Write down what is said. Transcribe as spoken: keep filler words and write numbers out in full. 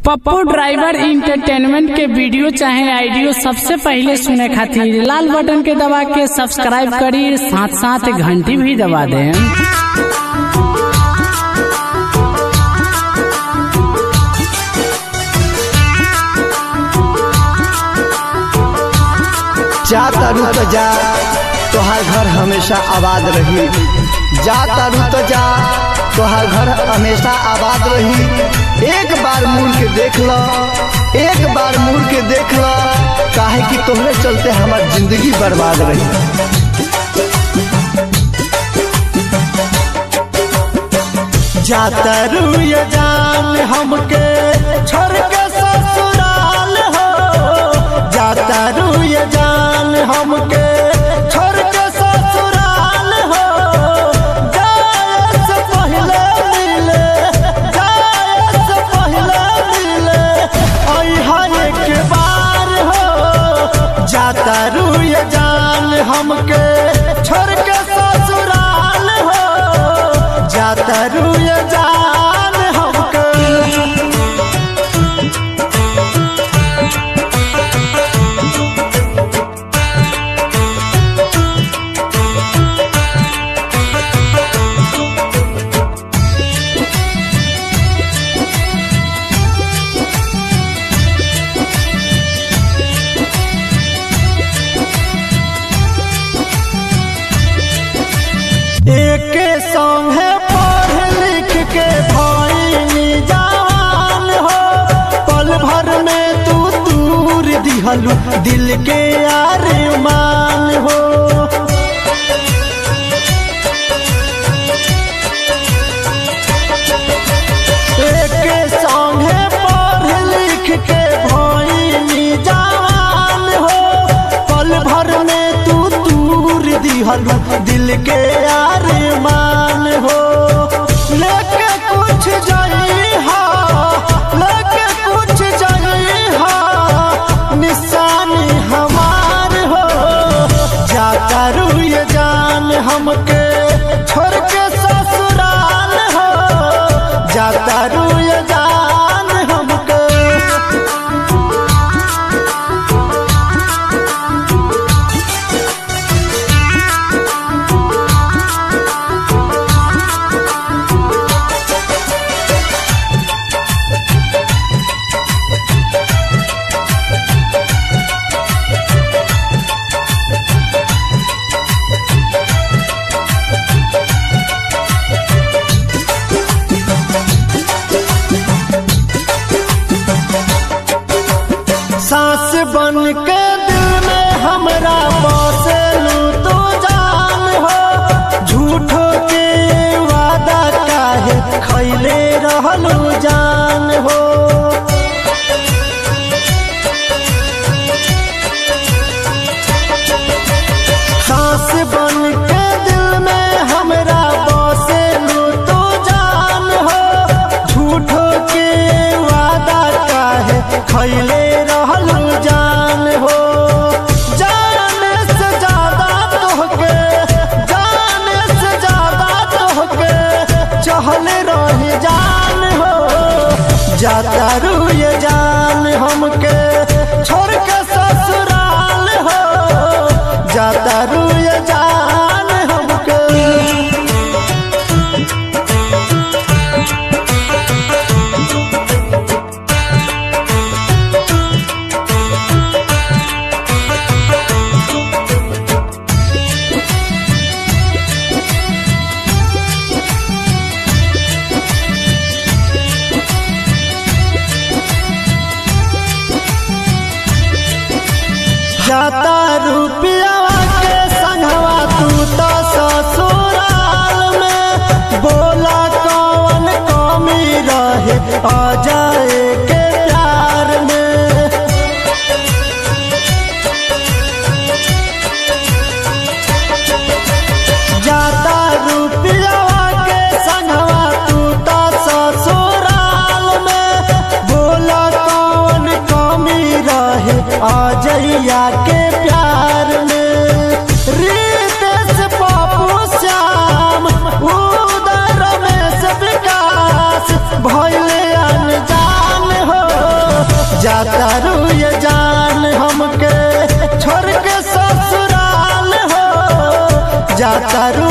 Pappu driver entertainment के video चाहे आइडियो सबसे पहले सुने खातिर लाल बटन के दबा के सब्सक्राइब करी, साथ साथ घंटी भी दबा दें। जा तारू तो जा, तोहार घर हमेशा आबाद रही। जा तारू तो जा, तोहार घर हमेशा आबाद रही। एक बार मुड़ के देख लो, एक बार मुड़ के देख लो, काहे कि तोहरे चलते हमार जिंदगी बर्बाद रही। जा तारू ये जान हमके छोड़ के ससुराल हो, जा तारू ये जान हमके छोड़ के ससुराल हो। जाए से पहले मिले, जाए से पहले मिले अइहा एक बार हो। जा तारू ये जान हमके छोड़ के ससुराल हो, जा तारू ये जान हमके। एक संगे पढ़ लिख के भइनी जवान हो, पल भर में तू दूर दिहलू दिल के अरमान हो। एक संगे पढ़ लिख के भइनी जवान हो, पल भर में तू दूर दिहलू दिल के अरमान हो। लेके कुछ जाई हा, लेके कुछ जाई हा, निशानी हमार हो। जा तारू ये जान हमके छोड़ के ससुराल हो, जा तारू ये जान हमके। सांस बन के दिल में हमरा बसेलू तू जान हो। झूठो के वादा काहे खैले रहलू जान हो। सांस बन के दिल में हमरा बसेलू तू जान हो। झूठो के वादा काहे खैले रहलू जान हो। जाने से ज्यादा तोहके, जाने से ज्यादा तोहके चहल रही जान हो। जा तारू ये जान हमके छोड़ के ससुराल हो, जा तारू ये जान हमके। जाता रुपया के संगवा तू तो ससुराल में, बोला कौन कमी रहे आ जाए के प्यार में। जाता रुपया के संगवा तू तो ससुराल में, बोला कौन कमी रहे आ जइया के प्यार में। रितेश पप्पू श्याम उदर में से विकास भइले अनजान हो। जाता रू ये जान हमके छोड़ के ससुराल हो जाता रू